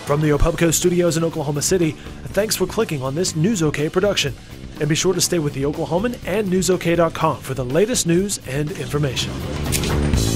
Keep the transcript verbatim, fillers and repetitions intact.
From the Opubco studios in Oklahoma City, thanks for clicking on this NewsOK production. And be sure to stay with the Oklahoman and news ok dot com for the latest news and information.